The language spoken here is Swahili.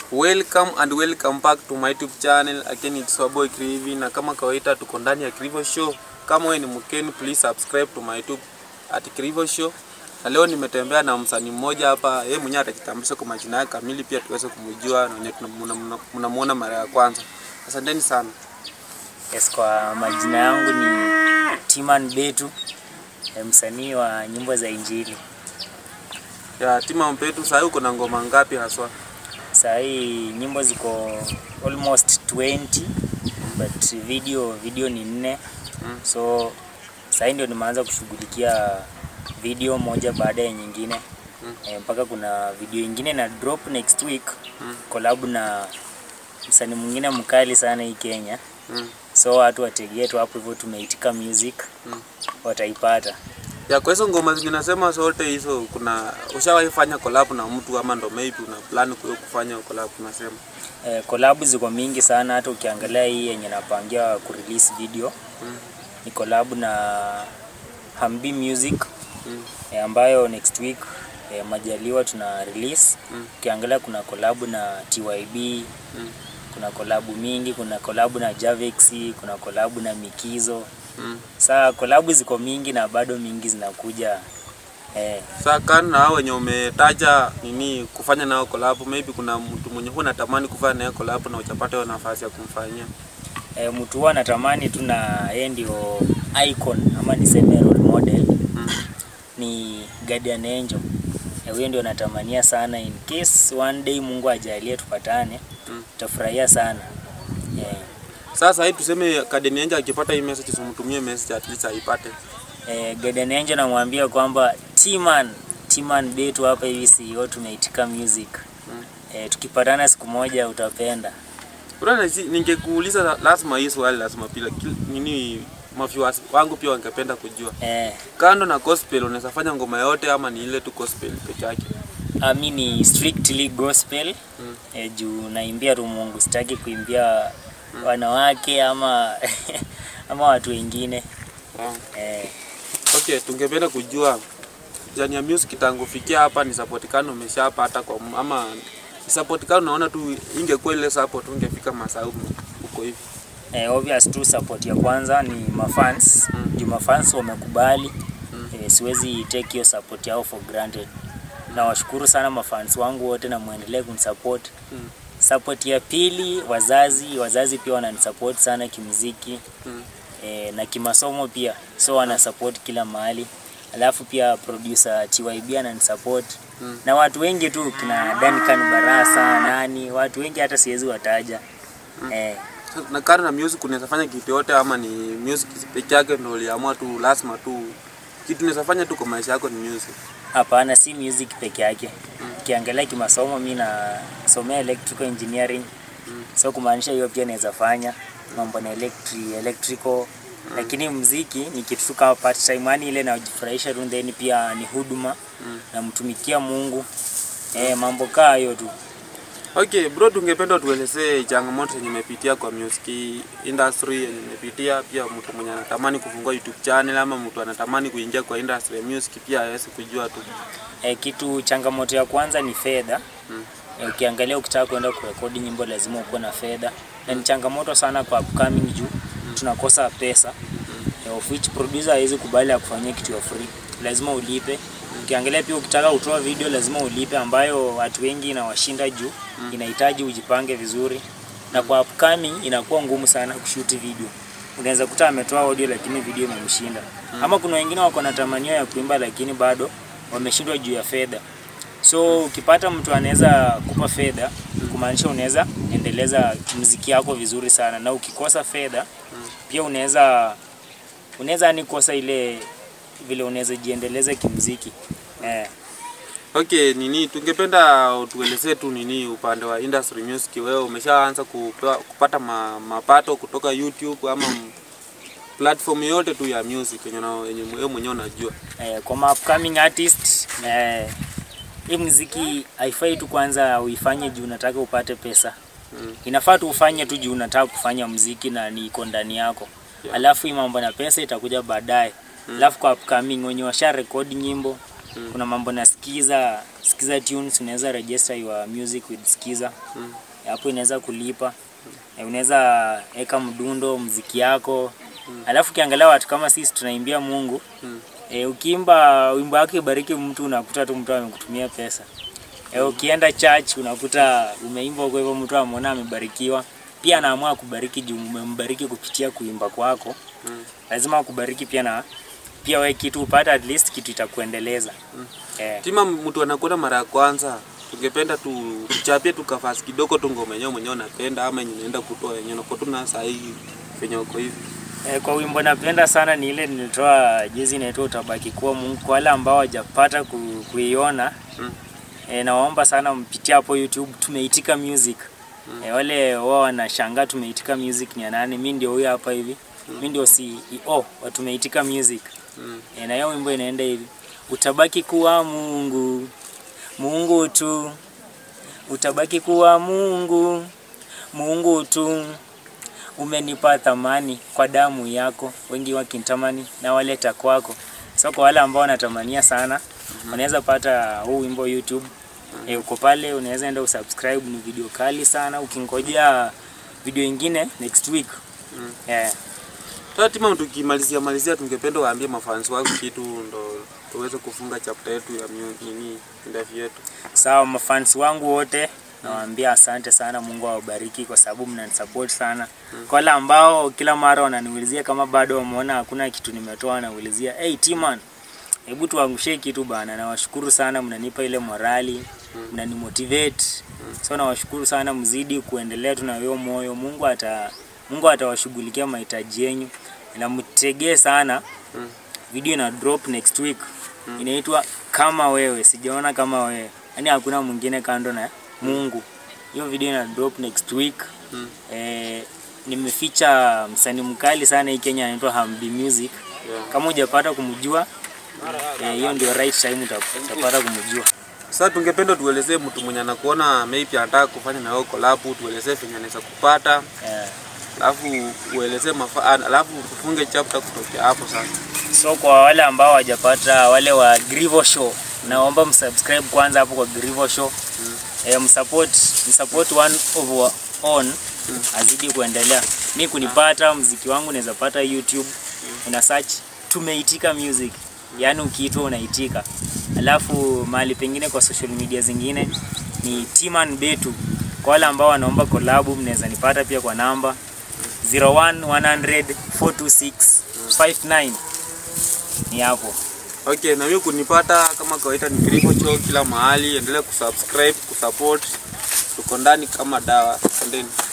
Welcome and welcome back to my YouTube channel. Again, it's your boy Krivi, na kama kawaida tuko ndani ya Krivo Show. Kama wewe ni mgeni, please subscribe to my YouTube at Krivo Show. Na leo nimetembea na msanii mmoja hapa, yeye mwenyewe atajitambulisha kwa majina yake kamili pia tuweze kumjua na wenyewe mnamuona mara ya kwanza. Asanteni sana. Yes, kwa majina yangu ni Tman Betu, msanii wa nyimbo za Injili. Ya Tman Betu, sasa uko na ngoma ngapi haswa? Sasa nyimbo ziko almost 20 but video ni 4. So sasa ndio nimeanza kushughulikia video moja baada ya nyingine. Mpaka kuna video nyingine na drop next week. Collab na msanii mwingine mkali sana hii Kenya. So watu wategee tu hapo hivyo, tumeitika music wataipata. Ya kwa hizo ngoma zinasema zote hizo, kuna ushawahi fanya collab na mtu ama ndo maybe una plan kufanya collab unasema? Collab ziko mingi sana, hata ukiangalia hii yenye napangia ku release video ni collab na Hambi Music ambayo next week majaliwa tuna release. Ukiangalia kuna collab na TYB, kuna collab mingi, kuna collab na Javex, kuna collab na Mikizo. Sasa collab ziko mingi na bado mingi zinakuja. Sasa kana hao wenye umetaja nini kufanya nao collab, maybe kuna mtu mwenye unatamani kufanya naye collab na uchapata hiyo nafasi ya kumfanyia? Mtu huwa anatamani tu na yeye ndio icon ama niseme role model. Ni Guardian Angel. Huyo ndio natamania sana, in case one day Mungu ajalie tupatane, tutafurahia sana. Sasa hivi tuseme Guardian Angel akipata hii message umtumie message at least aipate. Guardian Angel namwambia kwamba Tman Betu hapa hivi CEO tumeitika music. Tukipatana siku moja utapenda. Bwana, ningekuuliza lazima hii swali lazima pila nini maviewers wangu pia wangependa kujua. Kando na gospel unaweza fanya ngoma yote ama ni ile tu gospel peke yake? Mimi ni strictly gospel. Juu naimbia tu Mungu, sitaki kuimbia wanawake ama watu wengine. Okay, tungependa kujua jani ya music tangu fikia hapa ni supportikano umeshapata kwa ama supportikano unaona tu ingekuwa ile support ungefika masau huko hivi? Obvious tu support ya kwanza ni mafans. Juu mafans wamekubali. Siwezi take hiyo support yao for granted. Na washukuru sana mafans wangu wote na muendelee kunisupport. Support ya pili wazazi pia wananisupport sana kimuziki. Na kimasomo pia. So wana support kila mahali. Alafu pia producer TYB ananisupport. Na watu wengi tu kina Duncan Barasa nani, watu wengi hata siwezi wataja. Na kana na music unaweza fanya kitu yote ama ni music peke yake ndio uliamua tu lazima tu kitu unaweza fanya tu kwa maisha yako ni music? Hapana, si music peke yake. Ukiangalia kimasomo mimi nasomea electrical engineering. So kumaanisha hiyo pia naweza fanya mambo na electrical. Lakini muziki ni kitu kama part time, yani ile najifurahisha tu, then pia ni huduma na mtumikia Mungu. Mambo kaa hayo tu. Okay bro, tungependa tuelezee changamoto zenye umepitia kwa music industry yenye umepitia, pia mtu mwenye anatamani kufungua YouTube channel ama mtu anatamani kuingia kwa industry ya music pia aweze kujua tu. Kitu changamoto ya kwanza ni fedha. Ukiangalia ukitaka kwenda kurekodi nyimbo lazima uko na fedha. Na ni changamoto sana kwa upcoming juu tunakosa pesa. Of which producer hawezi kubali akufanyie kitu ya free. Lazima ulipe. Ukiangalia pia ukitaka utoa video lazima ulipe, ambayo watu wengi inawashinda juu inahitaji ujipange vizuri. Na kwa upcoming inakuwa ngumu sana kushoot video. Unaweza kuta ametoa audio lakini video imemshinda. Ama kuna wengine wako na tamanio ya kuimba lakini bado wameshindwa juu ya fedha. So ukipata mtu anaweza kupa fedha, kumaanisha unaweza endeleza muziki yako vizuri sana. Na ukikosa fedha pia unaweza ni kosa ile vile unaweza jiendeleza kimuziki. Okay, tungependa tuelezee tu upande wa industry music, wewe umeshaanza kupata mapato kutoka YouTube ama platform yote tu ya music yenye wewe mwenyewe unajua? Kwa upcoming artist hii muziki haifai tu kwanza uifanye juu unataka upate pesa. Inafaa tu ufanye tu juu unataka kufanya muziki na ni iko ndani yako. Alafu mambo na pesa itakuja baadaye. Alafu kwa upcoming wenye washa record nyimbo Kuna mambo na skiza tunes, unaweza register your music with skiza. Hapo inaweza kulipa. Unaweza eka mdundo muziki yako. Alafu kiangalia watu kama sisi tunaimbia Mungu. Ukiimba wimbo wake bariki mtu, unakuta tu mtu amekutumia pesa. Ukienda church unakuta umeimba kwa hivyo mtu ameona amebarikiwa. Pia anaamua kubariki juu umembariki kupitia kuimba kwako. Lazima akubariki pia na pia wewe kitu upata, at least kitu itakuendeleza. Tima, mtu anakuona mara ya kwanza, tungependa tuchapie tukafasi kidogo tu ngoma yenyewe mwenyewe unapenda ama inaenda kutoa yenyewe unakuwa tuna sahihi kwenye uko hivi. Kwa wimbo napenda sana ni ile nilitoa jezi inaitwa Utabaki Kuwa Mungu. Kwa wale ambao hawajapata kuiona, naomba sana mpitie hapo YouTube Tumeitika Music. Wale wao wanashangaa Tumeitika Music ni nani? Mimi ndio huyu hapa hivi. Mimi ndio CEO wa Tumeitika Music. Na hiyo wimbo inaenda hivi: utabaki kuwa Mungu, Mungu tu. Utabaki kuwa Mungu, Mungu tu. Umenipa thamani kwa damu yako, wengi wakitamani na waleta kwako. So kwa wale ambao wanatamania sana, wanaweza pata huu wimbo YouTube. Uko pale, unaweza enda usubscribe, ni video kali sana. Ukingojea video nyingine next week. Sasa Tima, tukimalizia tungependa waambie mafans wako kitu ndo tuweze kufunga chapter yetu ya interview yetu. Sawa, mafans wangu wote nawaambia asante sana, Mungu awabariki kwa sababu mnanisupport sana. Kwa wale ambao kila mara wananiulizia kama bado wameona hakuna kitu nimetoa, wanaulizia hey Tman, hebu tuangushie kitu bana. Nawashukuru sana, mnanipa ile morali, mnanimotivate. So nawashukuru sana, mzidi kuendelea, tunayo moyo. Mungu atawashughulikia mahitaji yenu. Na mtegee sana. Video ina drop next week. Inaitwa Kama Wewe, sijaona kama wewe. Yaani hakuna mwingine kando na Mungu. Hiyo video ina drop next week. Nimefeature msanii mkali sana hii Kenya anaitwa Hamdi Music. Kama hujapata kumjua, hiyo ndio right time utapata kumjua. Sasa tungependa tuelezee mtu mwenye anakuona maybe anataka kufanya na wewe collab, tuelezee venye anaweza kupata. Alafu uelezee alafu tufunge chapter kutoka hapo sasa. So kwa wale ambao hawajapata, wale wa Grivo Show, naomba msubscribe kwanza hapo kwa Grivo Show. Msupport one of our own azidi kuendelea. Mimi kunipata muziki wangu naweza pata YouTube, una search Tumeitika Music. Yaani ukiitwa unaitika. Alafu mahali pengine kwa social media zingine ni Tman Betu. Kwa wale ambao wanaomba collab mnaweza nipata pia kwa namba 01104265 ni hapo. Okay, na mimi kunipata kama kawaida ni Grivo Show kila mahali. Endelea kusubscribe, kusupport. Tuko ndani kama dawa. Endeni.